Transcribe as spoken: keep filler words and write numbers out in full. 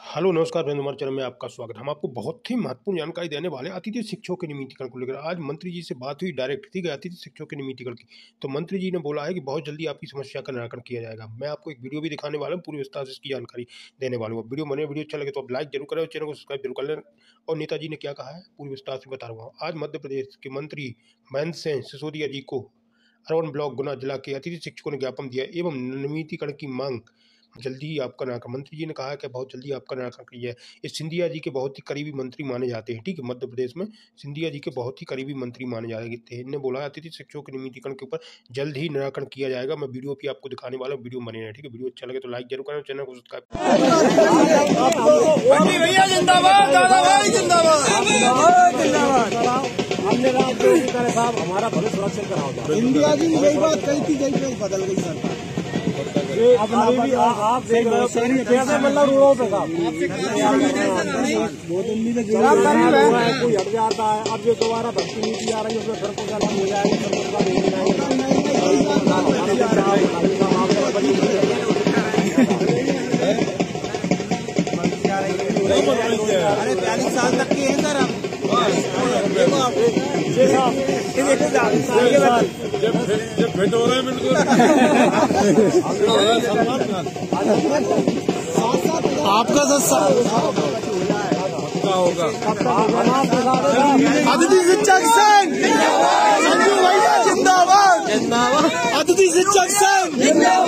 Hello नमस्कार friends, हमारे channel में आपका स्वागत है। हम आपको बहुत ही महत्वपूर्ण जानकारी देने वाले अतिथि शिक्षकों के नियमितीकरण को लेकर। आज मंत्री जी से बात हुई डायरेक्ट, ठीक है, अतिथि शिक्षकों के नियमितीकरण की। तो मंत्री जी ने बोला है कि बहुत जल्दी आपकी समस्या का निराकरण किया जाएगा। मैं आपको एक वीडियो भी दिखाने वाला हूँ, पूरी विस्तार से इसकी जानकारी देने वाला हूँ। वीडियो बने वीडियो अच्छा लगे तो आप लाइक जरूर करें और चैनल को सब्सक्राइब जरूर कर लें। और नेताजी ने क्या कहा है पूरी विस्तार से बता रहा हूँ। आज मध्य प्रदेश के मंत्री महेंद्र सिंह सिसोदिया जी को अरवल ब्लॉक गुना जिला के अतिथि शिक्षकों ने ज्ञापन दिया एवं नियमितीकरण की मांग जल्दी ही आपका निराकरण। मंत्री जी ने कहा कि बहुत जल्दी आपका निराकरण किया है। इस सिंधिया जी के बहुत ही करीबी मंत्री माने जाते हैं, ठीक है। मध्य प्रदेश में सिंधिया जी के बहुत ही करीबी मंत्री माने जाते हैं। इन्होंने बोला अतिथि शिक्षकों के नियमितीकरण के ऊपर जल्द ही निराकरण किया जाएगा। मैं वीडियो भी आपको दिखाने वाला हूँ, वीडियो बने रहे, ठीक है। वीडियो अच्छा लगे तो लाइक जरूर करें, चैनल को सब्सक्राइब। साहब हमारा भले सुरक्षित कराओ। इंडिया जी ने यही बात कही थी, यही बदल गई सरकार। अब भी आप देख रहे हो कैसे मतलब रोडों पे साहब कोई हट जाता है। अब जो दोबारा भर्ती नीति आ रही है उसमें फिर कुछ अलग हो जाएगी। अरे बयालीस साल तक की है सर। आप भेंट हो रहा है बिल्कुल। आपका सर होगा अतिथि शिक्षक संघ संजू भैया जिंदाबाद, जिंदाबाद अतिथि शिक्षक संघ।